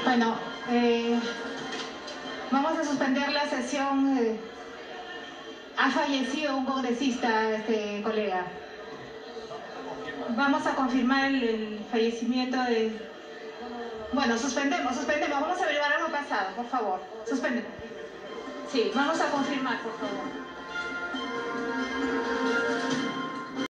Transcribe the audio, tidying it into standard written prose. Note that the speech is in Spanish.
Bueno, vamos a suspender la sesión. Ha fallecido un congresista, colega. Vamos a confirmar el fallecimiento de... Bueno, suspendemos. Vamos a averiguar algo pasado, por favor. Suspendemos. Sí, vamos a confirmar, por favor.